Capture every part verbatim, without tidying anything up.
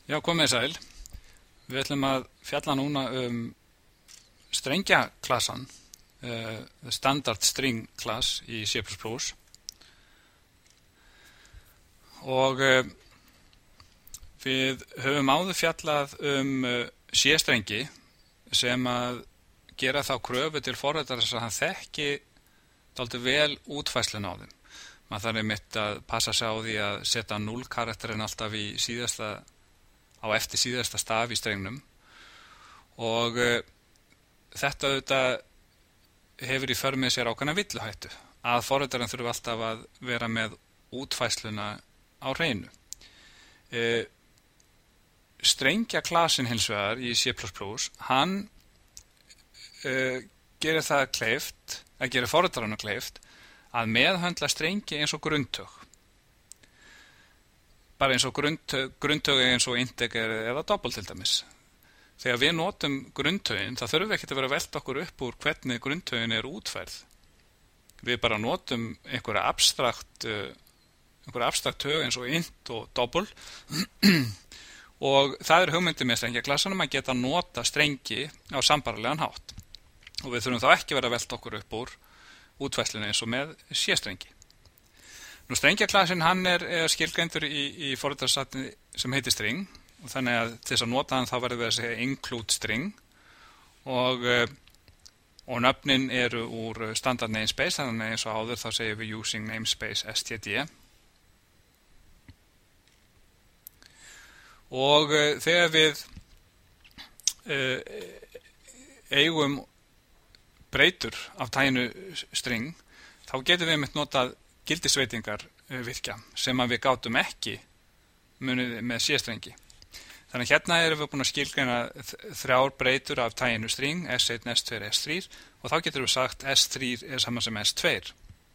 Já, komið sæl. Við ætlum að fjalla núna um strengjaklassan, uh, standard string class í C plus plus. Og uh, við höfum áður fjallað um uh, C-strengi sem að gera þá kröfu til forritara þess að hann þekki dálítið vel útfærslun á þeim. Maður þarf einmitt að passa sig á því að setja núll karakterinn alltaf í síðasta á eftir síðasta staf í strengnum og uh, þetta auðvitað hefur í för með sér ákveðna villuhættu að forritarinn þurfi alltaf að vera með útfærsluna á hreinu. Uh, Strengjaklassin hins vegar í C plus plus, hann uh, gerir það kleift, að gera forritaranum kleift að meðhöndla strengi eins og grundtök. Bara eins og grundtök, grundtök eins og integer eða doppel til dæmis. Þegar við notum grundtögin, þá þurfum við ekki að vera að velta okkur upp úr hvernig grundtögin er útfærð. Við bara notum einhverja abstrakt, einhverja abstrakt tög eins og int og doppel og það er hugmyndin með strengjaklassanum að geta nota strengi á sambærilegan hátt. Og við þurfum þá ekki vera að velta okkur upp úr útfærslunni eins og með C-strengi. Nú strengjaklassin hann er, er skilgreindur í, í forritarsatni sem heitir string og þannig að til þess að nota hann þá verður við að segja include string og, og nöfnin eru úr standard namespace, þannig eins og áður þá segjum við using namespace std og uh, þegar við uh, eigum breytur af taginu string þá getum við einmitt notað gildisveitingar virkja sem að við gátum ekki munið með C-strengi. Þannig hérna erum við búin að skilgreina þrjár breytur af taginu string S eitt, S tvö, S þrjú og þá getum við sagt S þrjú er saman sem S tvö.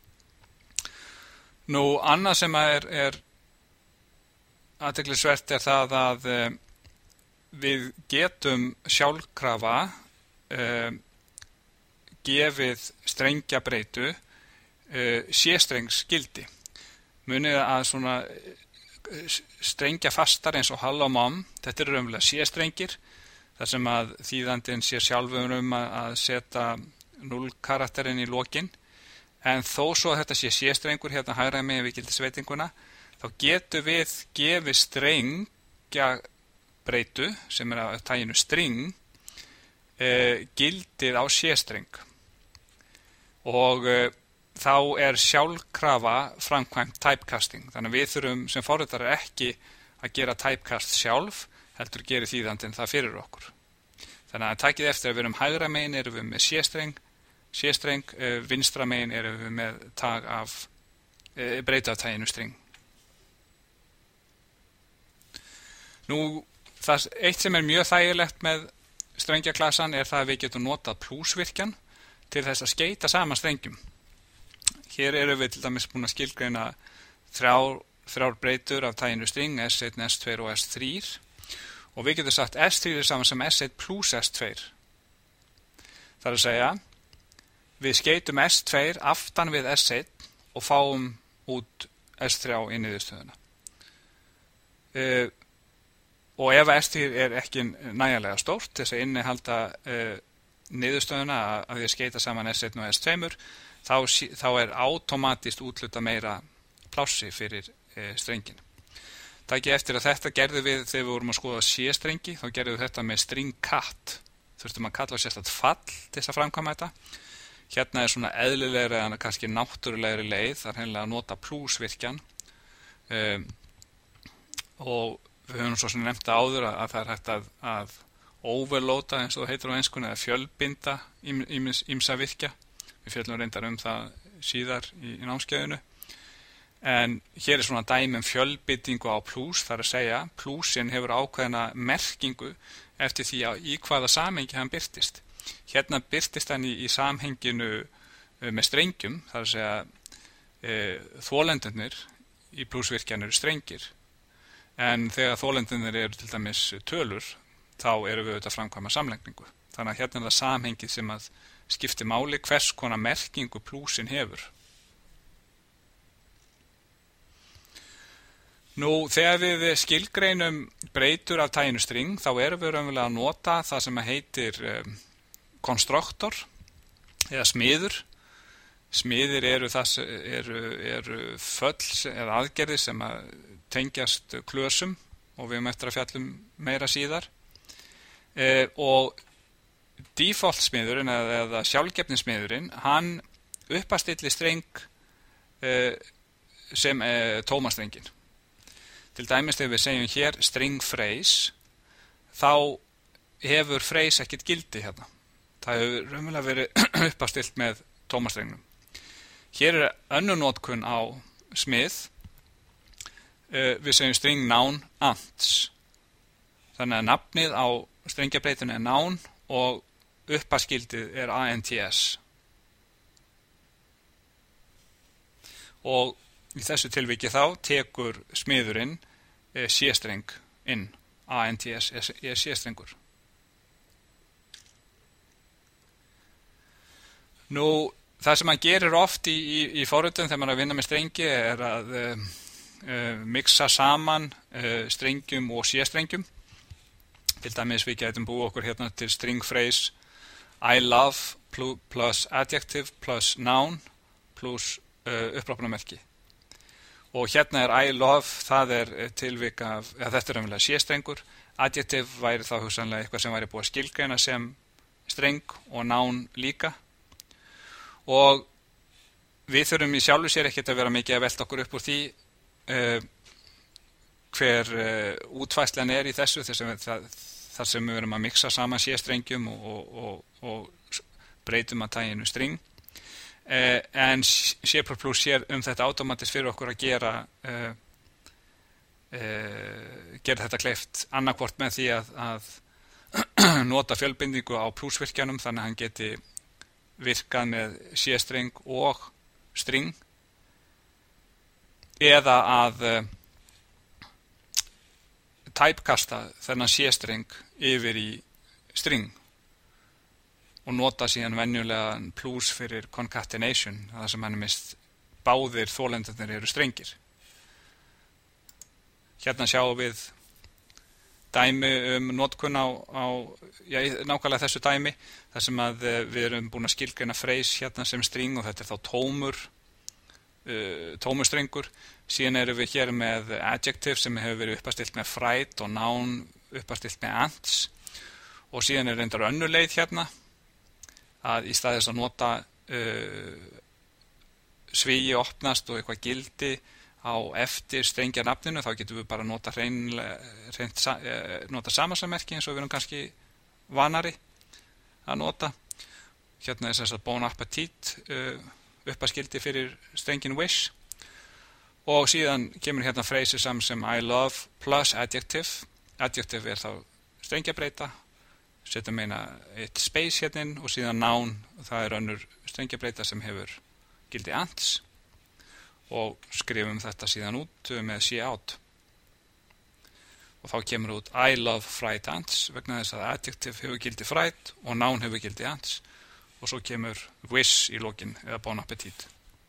Nú annað sem er, er athyglisvert er það að uh, við getum sjálfkrafa uh, gefið strengjabreytu uh, C-strengs gildi. Munið að svona strengja fastar eins og hall og mom, þetta eru raunverulega C-strengir, þar sem að þýðandinn sé sjálfur um að setja núll karakterinn í lokin, en þó svo að þetta sé C-strengur hérna hægra megin við gildisveitinguna, þá getum við gefið strengjabreytu, sem er að taginu string, uh, gildið á C-streng. Og uh, þá er sjálfkrafa framkvæmt typecasting. Þannig að við þurfum sem forritarar ekki að gera typecast sjálf, heldur gerir þýðandinn það fyrir okkur. Þannig að takið eftir að við erum hægra megin erum við með C-streng, C-streng, uh, vinstra megin erum við með tag af uh, breyta af taginu string. Nú, það eitt sem er mjög þægilegt með strengjaklassan er það að við getum notað plusvirkjan til þess að skeita saman strengjum. Hér erum við til dæmis búin að skilgreina þrjár, þrjár breytur af taginu string, S eitt, S tvö og S þrjú og við getum sagt S þrjú er saman sem S eitt plus S tvö. Það er að segja, við skeitum S tvö aftan við S eitt og fáum út S þrjú í niðurstöðuna. Uh, og ef S þrjú er ekki nægjanlega stórt til þess að innihalda uh, niðurstöðuna að við skeita saman S eitt og S tvö, þá, þá er automatist útluta meira plássi fyrir e, strengin. Takk eftir að þetta gerðum við þegar við vorum að skoða C-strengi, þá gerðum við þetta með string cat. Þurftum að kalla sérstætt fall til þess að framkvæma þetta. Hérna er svona eðlilegri en kannski náttúrulegri leið, það er hreinlega að nota plusvirkjan um, og við höfum svo sem nefnt áður að, að það er hægt að, að overloada eins og það heitir á enskunni eða fjölbinda ýmsa virkja. Við fjöllum reyndar um það síðar í, í námskeiðinu. En hér er svona dæmi um fjölbindingu á plus, það er að segja plusin hefur ákveðna merkingu eftir því að í hvaða samhengi hann birtist. Hérna birtist hann í, í samhenginu með strengjum, það er að segja e, þólendurnir í plusvirkjan eru strengir. En þegar þólendurnir eru til dæmis tölur, þá eru við auðvitað að framkvæma samlagningu. Þannig að hérna er það samhengið sem að skipti máli hvers konar merkingu plusin hefur. Nú, þegar við skilgreinum breytur af taginu string, þá erum við raunverulega að nota það sem heitir um, konstruktor eða smiður. Smiðir eru, það, eru, eru föll eða aðgerðir sem að tengjast klösum og við höfum eftir að fjallum meira síðar. E, og default smiðurinn eða, eða sjálfgefnismiðurinn, hann uppastilli streng e, sem e, tómastrengin. Til dæmis þegar við segjum hér string phrase, þá hefur phrase ekkert gildi hérna. Það hefur raunverulega verið uppastilt með tómastrengnum. Hér er önnur notkun á smið. Uh, við segjum string noun ants. Þannig að nafnið á strengjabreytinu er noun og uppaskildið er ants. Og í þessu tilviki þá tekur smiðurinn uh, sé-streng inn. Ants er, er sé-strengur. Nú, það sem hann gerir oft í, í, í forritum þegar maður er að vinna með strengi er að uh, uh, mixa saman uh, strengjum og sé-strengjum. Til dæmis við getum búið okkur hérna til string phrase I love plus adjective plus noun plus uh, upprópunarmerki. Og hérna er I love, það er tilvika af, ja, þetta er umlega sé-strengur. Adjective væri þá hugsanlega eitthvað sem væri búið að skilgreina sem streng og noun líka. Og við þurfum í sjálfu sér ekkert að vera mikið að velta okkur upp úr því uh, hver uh, útfæslan er í þessu, þar sem, það, þar sem við verum að mixa saman sé-strengjum og, og, og, og breytum að taginu string. Uh, en C plus plus sér um þetta automatist fyrir okkur að gera, uh, uh, gera þetta kleift annarkvort með því að, að nota fjölbindingu á plusvirkjanum, þannig að hann geti virkað með sé-streng og string, eða að uh, typecasta þennan sé-streng yfir í string og nota síðan venjulega plus fyrir concatenation, það sem hann er mist báðir þolendarnir eru strengir. Hérna sjáum við dæmi um notkun á, á já, nákvæmlega þessu dæmi, þar sem að við erum búin að skilgreina phrase hérna sem string og þetta er þá tómur, uh, tómustrengur. Síðan erum við hér með adjective sem hefur verið uppastilt með fright og noun uppastilt með ants. Og síðan er reyndar önnur leið hérna, að í stað þess að nota uh, svíi opnast og eitthvað gildi á eftir strengja nafninu, þá getum við bara nota hrein, hrein, nota samansammerki eins og við erum kannski vanari að nota. Hérna er þess að bon appetit uh, uppaskildi fyrir strengin wish og síðan kemur hérna phrase saman sem I love plus adjective. Adjective er þá strengjabreita, setjum meina eitt space hérna inn og síðan noun, það er önnur strengjabreita sem hefur gildi ants. Og skrifum þetta síðan út með cout. Og þá kemur út I love fried ants vegna þess að adjective hefur gildi fried og noun hefur gildi ants og svo kemur wish í lokin eða bon appetit.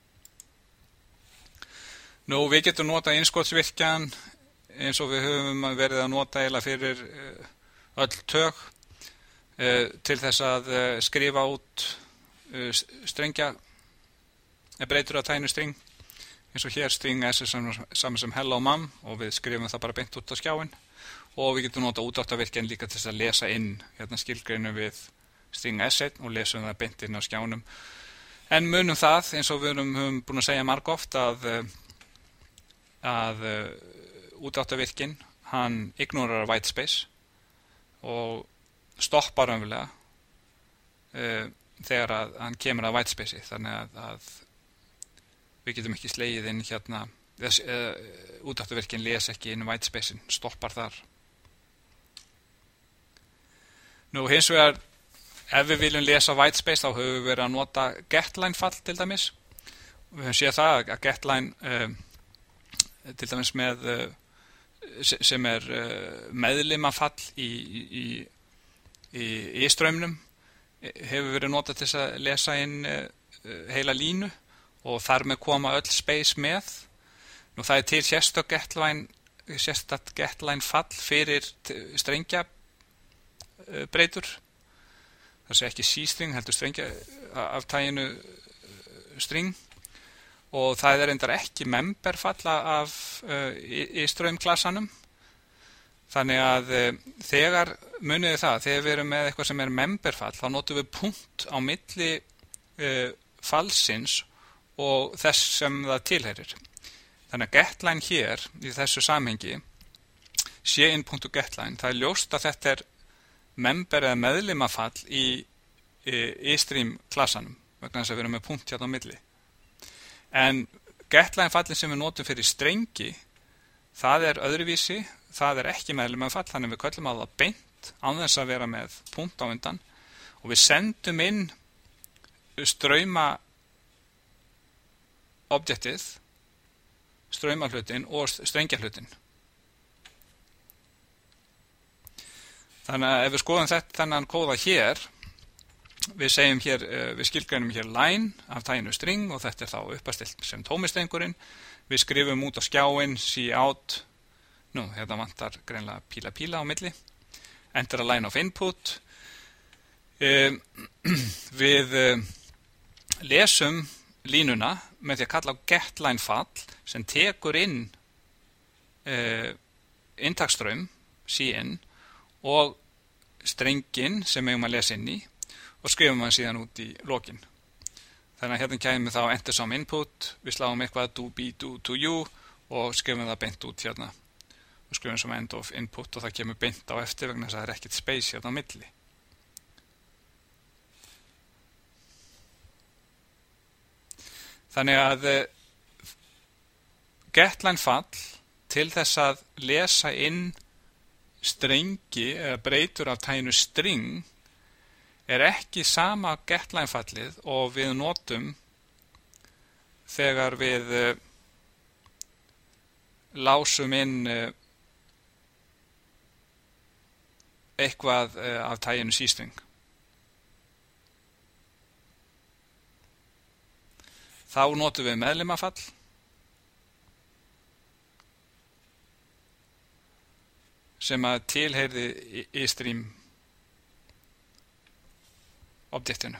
Nú, við getum nota innskotsvirkjan eins og við höfum verið að nota eða fyrir öll tök til þess að skrifa út strengja breytur að taginu string. Eins og hér string s er saman sem hello mom og við skrifum það bara beint út á skjáin og við getum nota útdráttarvirkjan líka til þess að lesa inn hérna skilgreinu við string s einn og lesum það beint inn á skjánum. En munum það, eins og við höfum búin að segja margoft að, að útdráttarvirkinn, hann ignorar white space og stoppar raunverulega uh, þegar að hann kemur að white space, þannig að, að við getum ekki slegið inn hérna, uh, útdráttarvirkinn les ekki inn white space-in, stoppar þar. Nú hins vegar, ef við viljum lesa white space þá höfum við verið að nota getline fall til dæmis. Við höfum séð það að getline uh, til dæmis með uh, sem er uh, meðlimafall í, í, í, í strömmnum hefur verið notað til þess að lesa inn uh, heila línu og þar með koma öll space með. Nú það er til sérstök getline sérstakt getline fall fyrir strengja breytur. Það sé ekki C-string, heldur strengja af taginu string, og það er endar ekki member falla af uh, iStream klassanum. Þannig að uh, þegar muniði það, þegar við erum með eitthvað sem er member fall, þá notum við punkt á milli uh, fallsins og þess sem það tilheyrir. Þannig að getline hér í þessu samhengi sé in.getline, það er ljóst að þetta er member eða meðlimafall í, í iStream klassanum, vegna þess að við erum með punkt hérna á milli. En getline fallin sem við notum fyrir strengi, það er öðruvísi, það er ekki meðlimafall, þannig við köllum að það beint án þess að vera með punkt á undan, og við sendum inn strauma objektið, straumahlutin og strengihlutin. Þannig að ef við skoðum þetta þennan kóða hér, við segjum hér, við skilgreinum hér line af taginu string og þetta er þá uppastilt sem tómistrengurinn. Við skrifum út á skjáin cout, nú hérna vantar greinlega píla píla á milli, enter a line of input. Við lesum línuna með því að kalla á getline fall sem tekur inn inntaksstraum cin og strengin sem við eigum að lesa inn í og skrifum hann síðan út í lokin. Þannig að hérna kemur þá enter some input, við sláum eitthvað do be do to you og skrifum það beint út hérna og skrifum sem end of input og það kemur beint á eftir vegna þess að það er ekkert space hérna á milli. Þannig að getline fall til þess að lesa inn strengi eða breytur af taginu string er ekki sama getline fallið og við notum þegar við uh, lásum inn uh, eitthvað uh, af taginu C-string. Þá notum við meðlimafall sem að tilheyrði iStream objektinu.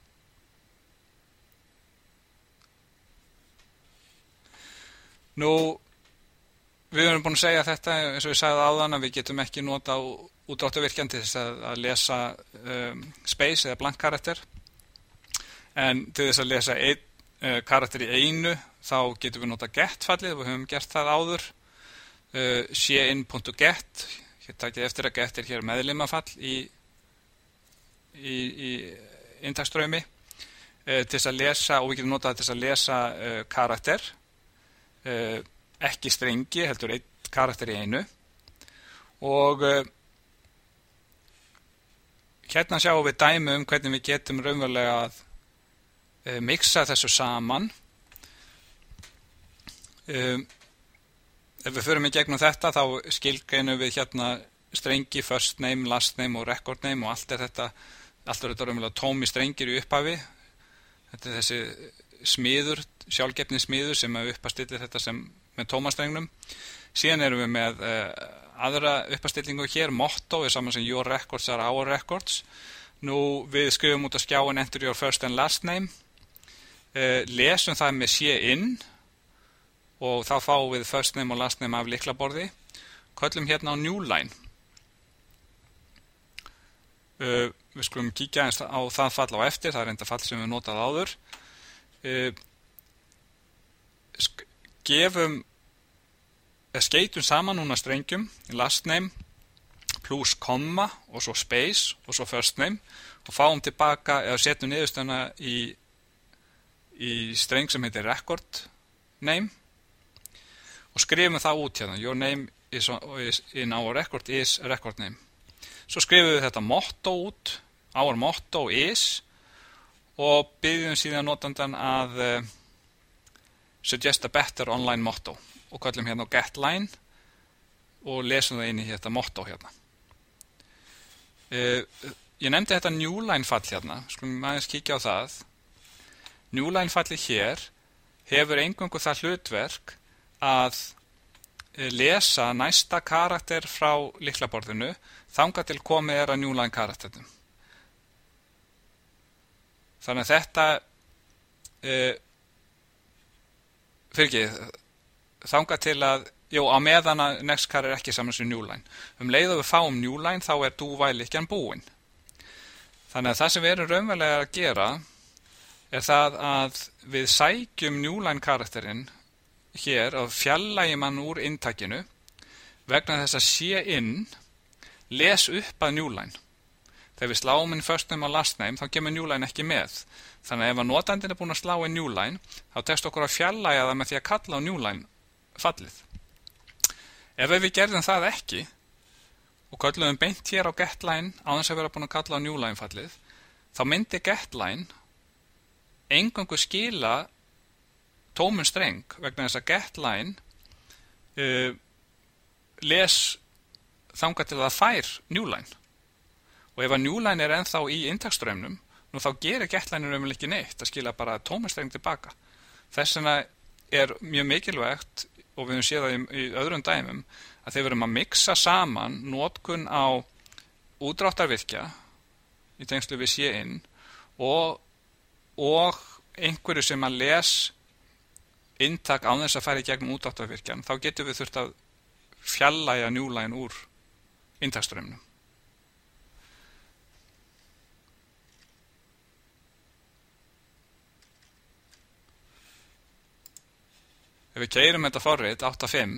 Nú, við erum búin að segja þetta, eins og ég sagði áðan, að við getum ekki nota útdráttarvirkjan til þess að, að lesa um, space eða blank karakter, en til þess að lesa einn uh, karakter í einu, þá getum við nota get fallið, við höfum gert það áður. Uh, cin.get, hér takið eftir að get er hér meðlimafall í, í, í inntaksstraumi uh, til þess að lesa, og við getum notað til þess að lesa uh, karakter, uh, ekki strengi, heldur einn karakter í einu, og uh, hérna sjáum við dæmi um hvernig við getum raunverulega að uh, mixa þessu saman. Um, Ef við förum í gegnum þetta, þá skilgreinum við hérna strengi, first name, last name og record name og allt er þetta, allt er þetta raunverulega tómi strengir í upphafi. Þetta er þessi smiður, sjálfgefni smiður sem uppastillir þetta sem með tómastrengnum. Síðan erum við með uh, aðra uppastillingu hér, motto er saman sem your records are our records. Nú við skrifum út á skjáin enter your first and last name, uh, lesum það með cin, og þá fáum við first name og last name af lyklaborði, köllum hérna á new line. Uh, við skulum kíkja eins á það fall á eftir, það er enda fall sem við notað áður. Uh, gefum, skeytum saman núna strengjum, last name, plus komma og svo space og svo first name og fáum tilbaka, eða setjum niðurstöðuna í, í streng sem heitir record name, og skrifum það út hérna, your name is, is in our record is record name. Svo skrifum við þetta motto út, our motto is, og byggjum síðan notandan að uh, suggest a better online motto og kallum hérna á get line og lesum það inn í þetta motto hérna. Uh, ég nefndi þetta new line fall hérna, skulum aðeins kíkja á það. New line falli hér hefur eingöngu það hlutverk að lesa næsta karakter frá lyklaborðinu þangað til komið er að New Line karakternum. Þannig að þetta uh, fyrir ekki þangað til að, jú, á meðan að Nextcar er ekki saman sem New Line. Um leið og við fáum New Line þá er do-while-lykkjan búin. Þannig að það sem við erum raunverulega að gera er það að við sækjum New Line karakterinn hér og fjarlægjum hann úr inntakinu vegna þess að sé inn les upp að New Line. Þegar við sláum inn first name og last name þá kemur New Line ekki með. Þannig að ef að notandinn er búin að slá inn New Line þá tekst okkur að fjarlægja það með því að kalla á New Line fallið. Ef við gerðum það ekki og kölluðum beint hér á getLine á þess að vera búin að kalla á New Line fallið, þá myndi getLine eingöngu skila tómun streng vegna þess að getLine uh, les þangað til það fær New Line. Og ef að New Line er ennþá í inntaksstraumnum, nú þá gerir getLine raunverulega ekki neitt að skila bara tómun streng tilbaka. Þess vegna er mjög mikilvægt, og við höfum séð það í, í öðrum dæmum, að þeir verum að mixa saman notkun á útdráttarvirkja í tengslu við sé inn og, og einhverju sem að les inntak án þess að fara í gegnum útdráttarvirkjan, þá getum við þurft að fjarlægja New Line úr inntaksstraumnum. Ef við keyrum þetta forrit átta fimm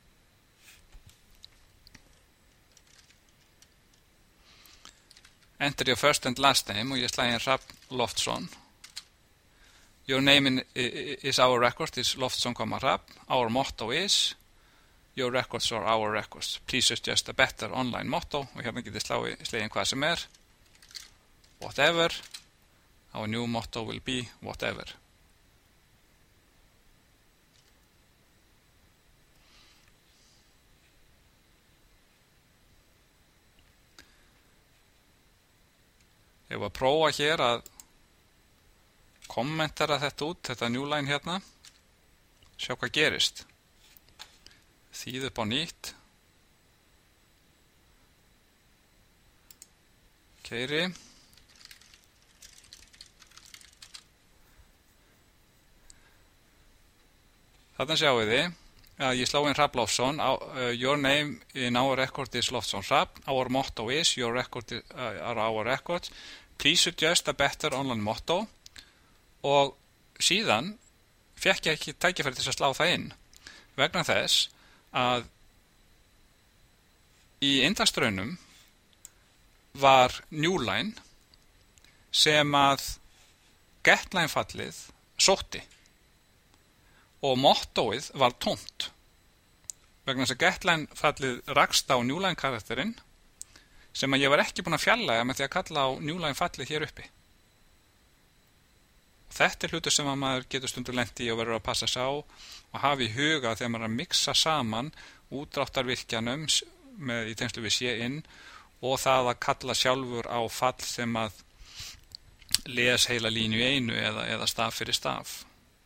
enter your first and last name og ég slæði inn Hrafn Loftsson. Your name in, is our record is Loftsson, Hrafn. Our motto is your records are our records. Please suggest a better online motto og hérna getið slegin hvað sem er. Whatever. Our new motto will be whatever. Ég var að prófa hér að kommentera þetta út, þetta New Line hérna, sjá hvað gerist. Þýð upp á nýtt. Keyri. Þarna sjáum við þið að ég slá inn Hrafn Loftsson. Uh, your name in our record is Loftsson Hrafn. Our motto is your record is, uh, are our records. Please suggest a better online motto. Og síðan fekk ég ekki tækifæri til að slá það inn vegna þess að í inntaksstraumnum var New Line sem að getLine fallið sótti og mottóið var tómt vegna þess að getLine fallið rakst á New Line karakterinn sem að ég var ekki búin að fjarlægja með því að kalla á New Line fallið hér uppi. Þetta er hlutur sem að maður getur stundur lent í og verður að passa sá og hafa í huga þegar maður er að mixa saman útdráttarvirkjanum með í tengslu við sé inn og það að kalla sjálfur á fall sem að les heila línu í einu eða, eða staf fyrir staf.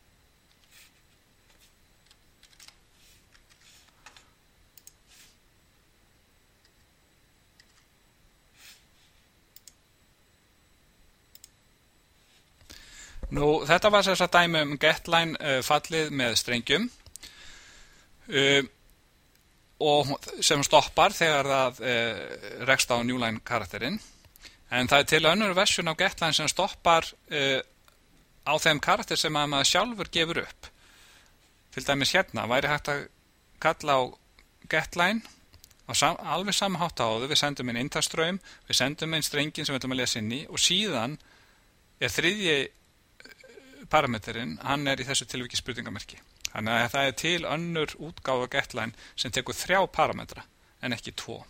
Nú, þetta var þess að dæmi um getLine uh, fallið með strengjum uh, og sem stoppar þegar það uh, rekst á New Line karakterinn. En það er til önnur versjón af getLine sem stoppar uh, á þeim karakter sem að maður sjálfur gefur upp. Til dæmis hérna væri hægt að kalla á getLine og sam, alveg samhátt á þau. Við sendum inn inntaksstraum, við sendum inn strengin sem við ætlum að lesa inn í og síðan er þriðji parameterinn, hann er í þessu tilviki spurningamerki. Þannig að það er til önnur útgáfa getLine sem tekur þrjá parametra en ekki tvo.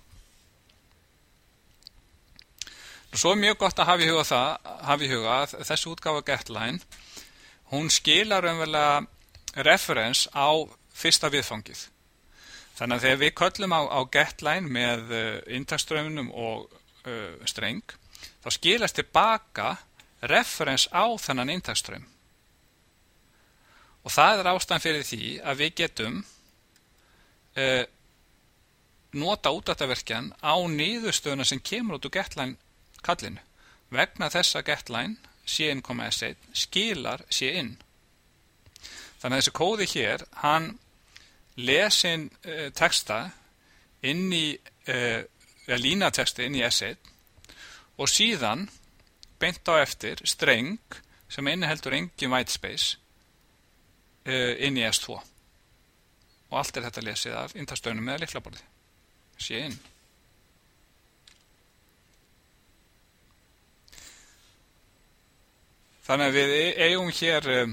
Nú, svo er mjög gott að hafa í huga það, hafa í huga að þessu útgáfa getLine, hún skilar umverulega reference á fyrsta viðfangið. Þannig að þegar við köllum á, á getLine með uh, inntaksstraumnum og uh, streng, þá skilast tilbaka reference á þennan inntaksstraum. Og það er ástæðan fyrir því að við getum uh, nota útdráttarvirkjan á niðurstöðuna sem kemur út úr getline kallinu vegna þess að getline cin.s einn skilar cin. Þannig að þessi kóði hér, hann lesin uh, texta inn í uh, línatexti inn í S einn og síðan beint á eftir streng sem inniheldur engin whitespace uh, inn í S tvö og allt er þetta lesið af inntaksstöðnum með lyklaborði cin. Þannig að við eigum hér um,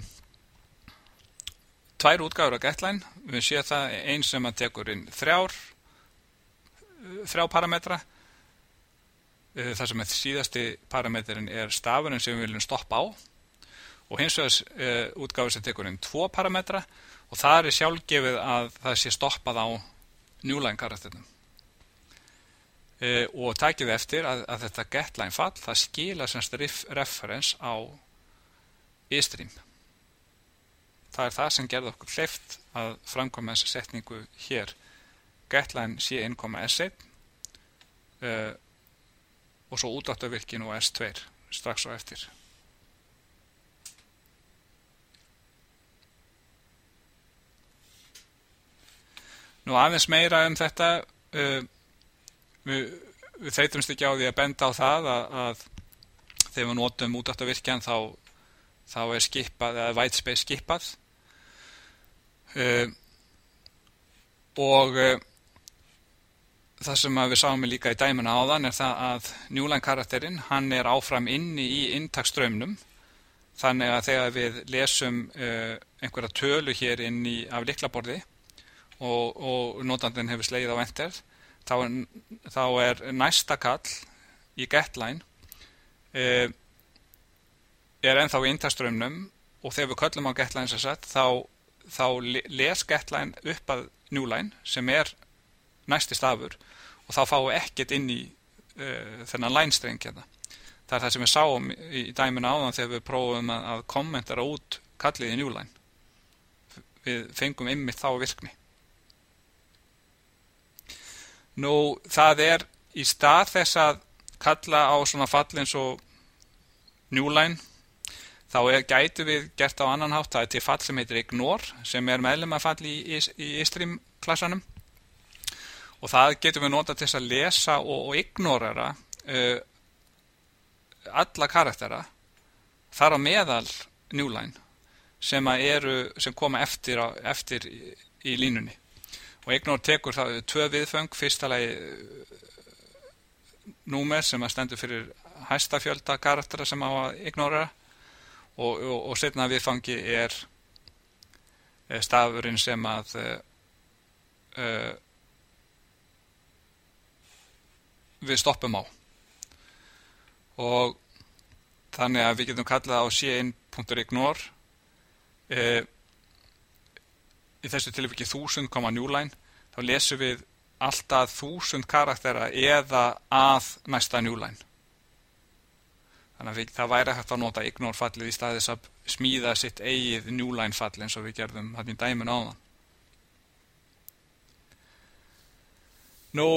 tvær útgáfur af getline. Við séum það einn sem að tekur inn þrjár þrjá parametra. Það sem er síðasti parametrin er stafurinn sem við viljum stoppa á og hins vegar útgáfur sem tekur inn tvo parametra og það er sjálfgefið að það sé stoppað á newline karakternum. Og takið eftir að, að þetta getline fall, það skila semst reference á istream. Það er það sem gerði okkur kleift að framkvæma þessa setningu hér. Getline cin.s einn uh, og svo útdráttarvirkinn og S tvö strax á eftir. Nú aðeins meira um þetta, uh, við, við þeytumst ekki á því að benda á það að, að þegar við notum útdráttarvirkjan þá, þá er skipað, eða whitespace skipað uh, og uh, það sem við sáum líka í dæminu áðan er það að newline karakterinn, hann er áfram inni í inntaksstraumnum þannig að þegar við lesum uh, einhverja tölu hér inn í af lyklaborði og, og notandinn hefur slegið á enter þá er, þá er næsta kall í getline uh, er ennþá í inntaksstraumnum og þegar við köllum á getline sem sagt, þá, þá les getline upp að newline sem er næsti stafur og þá fáum við ekkert inn í uh, þennan line-streng hérna. Það er það sem við sáum í, í dæminu áðan þegar við prófum að, að kommentara út kallið í newline. Við fengum einmitt þá virkni. Nú, það er í stað þess að kalla á svona fall eins og newline, þá er, gætu við gert á annan hátt, það er til fall sem heitir ignore, sem er meðlimafall í, í, í istream klassanum. Og það getum við notað til þess að lesa og, og ignorera uh, alla karaktera þar á meðal newline sem, eru, sem koma eftir, á, eftir í, í línunni. Og ignore tekur það tvö viðföng, fyrsta lagi númer sem að stendur fyrir hæsta fjölda karaktera sem á að ignorera og, og, og seinna viðfangi er stafurinn sem að uh, uh, við stoppum á og þannig að við getum kallað á cin.ignore e, í þessu tilviki þúsund komma newline þá lesum við alltaf þúsund karaktera eða að næsta newline þannig að við, það væri hægt að nota ignore fallið í staðis að smíða sitt eigið newline fall eins og við gerðum hann í dæminu áðan. Nú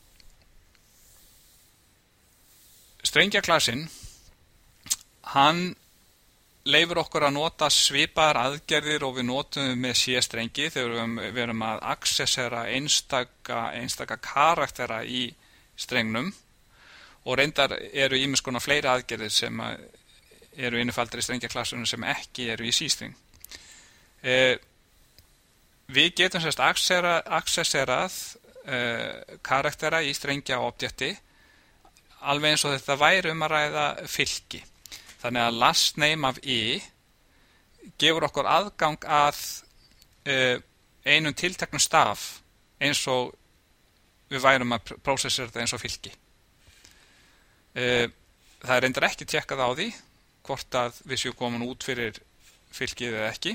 strengjaklasinn, hann leifur okkur að nota svipaðar aðgerðir og við notum með C-strengi þegar við erum að accessera einstaka, einstaka karaktera í strengnum og reyndar eru ýmiss konar fleiri aðgerðir sem eru innifaldar í strengjaklassunum sem ekki eru í C-streng. Eh, við getum sérst accessera, accesserað eh, karaktera í strengja objekti alveg eins og þetta væri um að ræða fylki. Þannig að last name af i gefur okkur aðgang að uh, einum tilteknum staf eins og við værum að prósessa þetta eins og fylki. Uh, það er reyndar ekki tjekkað á því hvort að við séum komin út fyrir fylkið eða ekki.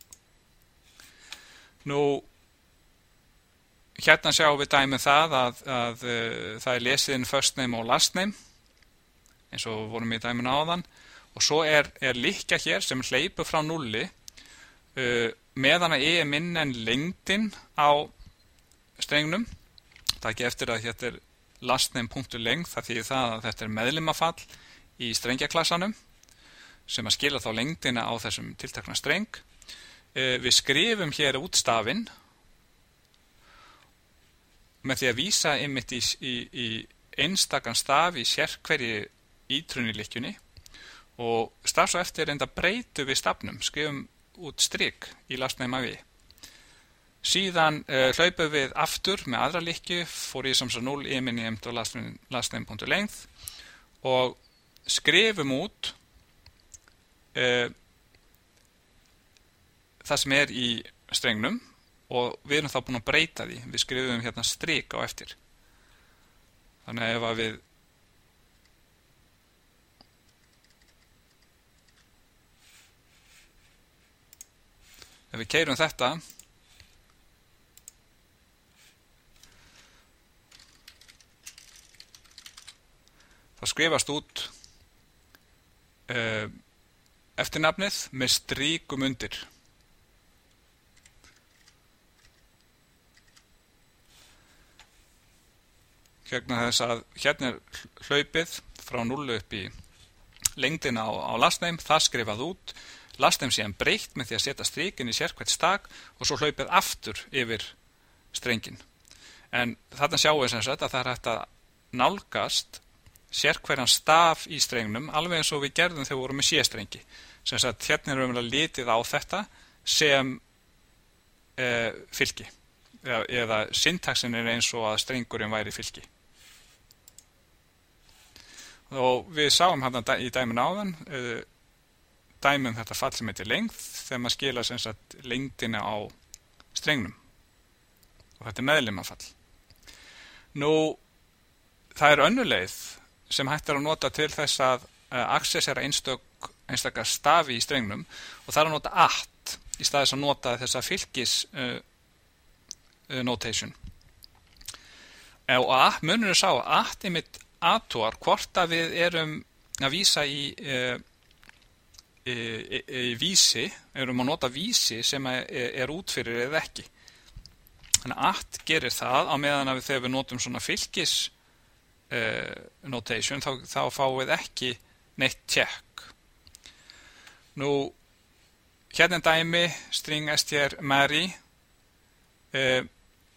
Nú, hérna sjáum við dæmið það að, að uh, það er lesið inn first name og last name eins og vorum við í dæminu áðan og svo er, er líkja hér sem hleypur frá nulli uh, meðan að e er minna en lengdin á strengnum. Takið eftir að þetta er lastname.length, það þýðir það að þetta er meðlimafall í strengjaklassanum sem að skila þá lengdina á þessum tiltekna streng. Við skrifum hér út stafinn með því að vísa einmitt í, í, í einstakan staf í sérhverju ítrunnilykkjunni og strax svo eftir enda breytum við stafnum, skrifum út strik í lastname af í. Síðan uh, hlaupum við aftur með aðra lykkju, for example null eminent og lastname.length og skrifum út uh, það sem er í strengnum og við erum þá búin að breyta því. Við skrifum hérna strik á eftir. Þannig að ef að við ef við keyrum þetta þá skrifast út uh, eftirnafnið með stríkum undir. Hérna þess að hérna er hlaupið frá núll upp í lengdina á, á lastname, það skrifað út, lastname síðan breytt með því að setja stríkin í sérhvert stak og svo hlaupið aftur yfir strengin. En þarna sjáum við sem sagt að það er hægt að nálgast sérhverjan staf í strengnum alveg eins og við gerðum þegar við vorum með sé-strengi. Sem sagt hérna erum við litið á þetta sem e, fylki eða, eða syntaxin er eins og að strengurinn væri fylki. Og við sáum hérna í dæmin áðan e, dæmum þetta fall sem heitir length þegar maður skila sem sagt lengdina á strengnum og þetta er meðlimafall. Nú það er önnur leið sem hægt er að nota til þess að uh, accessera einstök, einstakar stafi í strengnum og það er að nota at í staðis að nota þessa fylkis uh, uh, notation. Og at, munur er sá að at einmitt athugar hvort að við erum að vísa í, uh, í, í, í vísi, erum að nota vísi sem er, er útfyrir eða ekki. Þannig að at gerir það á meðan að við þegar við notum svona fylkis Uh, notation þá, þá fáum við ekki neitt check. Nú hérna dæmi string str Mary uh,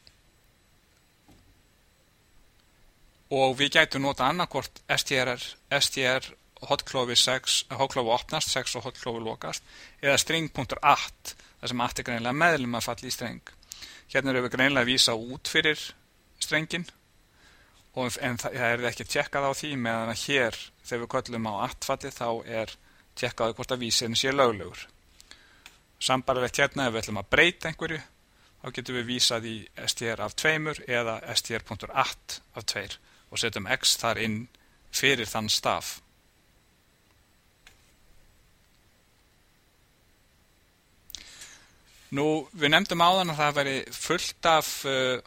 og við gætum nota annarkvort str, str hotklofi sex, hotklofi opnast sex og hotklofi lokast eða string.at þar sem at er greinilega meðlimafall í streng. Hérna erum við greinilega að vísa út fyrir strengin og en það er ekki tjekkað á því meðan að hér þegar við köllum á at-fallið þá er tjekkað hvort að vísirinn sé löglegur. Sambarlegt hérna ef við ætlum að breyta einhverju þá getum við vísað í str af tveimur eða str.at af tveir og setjum x þar inn fyrir þann staf. Nú við nefndum áðan að það veri fullt af uh,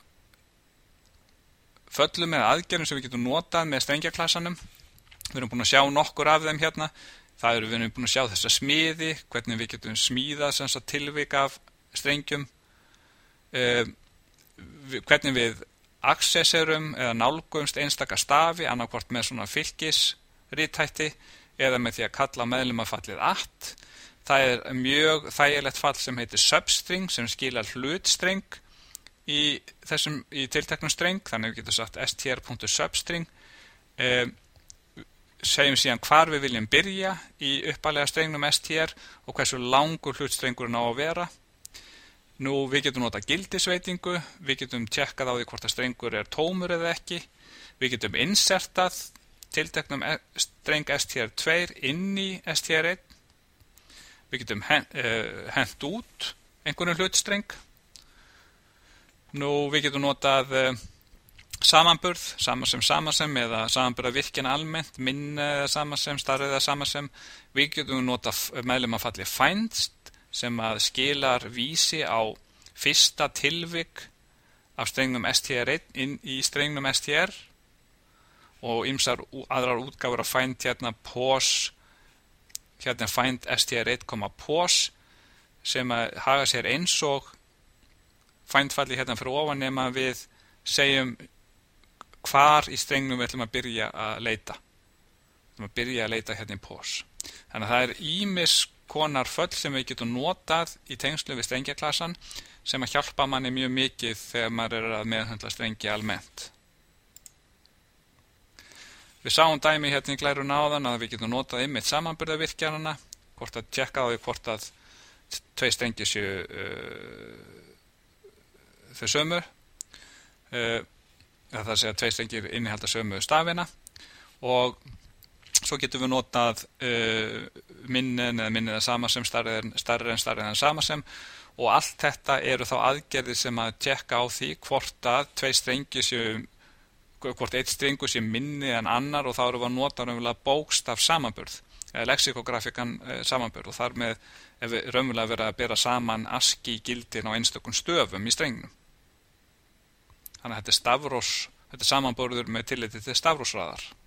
föllum eða aðgerðum sem við getum notað með strengjaklassanum. Við erum búin að sjá nokkur af þeim hérna. Það eru við erum búin að sjá þessa smiði, hvernig við getum smíðað sem sagt tilvik af strengjum, eh, hvernig við accesserum eða nálgumst einstaka stafi, annarkvort með svona fylkisrithætti eða með því að kalla meðlimafallið at. Það er mjög þægilegt fall sem heitir substring sem skilar hlutstreng í þessum í tilteknum streng, þannig við getum sagt str.substring eh, segjum síðan hvar við viljum byrja í uppalega strengnum str og hversu langur hlutstrengurinn á að vera. Nú við getum nota gildisveitingu, við getum tjekkað á því hvort að strengur er tómur eða ekki, við getum insertað tilteknum streng str tvö inn í str einn, við getum hent, eh, hent út einhvern hlutstreng. Nú við getum notað uh, samanburð, sama sem sama sem eða samanburða virkjana almennt, minna eða sama sem, starri eða sama sem. Við getum notað meðlimafalli find sem að skilar vísi á fyrsta tilvik af strengnum str einn inn í strengnum str og ýmsar aðrar útgáfur að find hérna pause, hérna find str einn, pause sem að haga sér eins og fændfalli hérna fyrir ofan nema við segjum hvar í strengnum við ætlum að byrja að leita. Við ætlum að byrja að leita hérna í pós. Þannig að það er ýmis konar föll sem við getum notað í tengslu við strengjaklasan sem að hjálpa manni mjög mikið þegar maður er að meðhöndla strengi almennt. Við sáum dæmi hérna í glærun áðan að við getum notað einmitt samanburðarvirkjanana, hvort að tjekka á því hvort að tvei strengir séu uh, þau sömu, uh, það er að segja að tvei strengir innihalda sömu stafina og svo getum við notað uh, minnin eða minnin eða sama sem stærri en stærri en stærri en sama sem og allt þetta eru þá aðgerðir sem að tjekka á því hvort að tvei strengir séu hvort eitt strengur sé minni en annar og þá erum við að nota raunverulega bókstaf samanburð eða lexikografikan e, samanburð og þar með ef við raunverulega verið að bera saman ASCII gildin á einstökum stöfum í strengnum. Þannig að þetta er stafrós, þetta er samanburður með tilliti til stafrósraðar.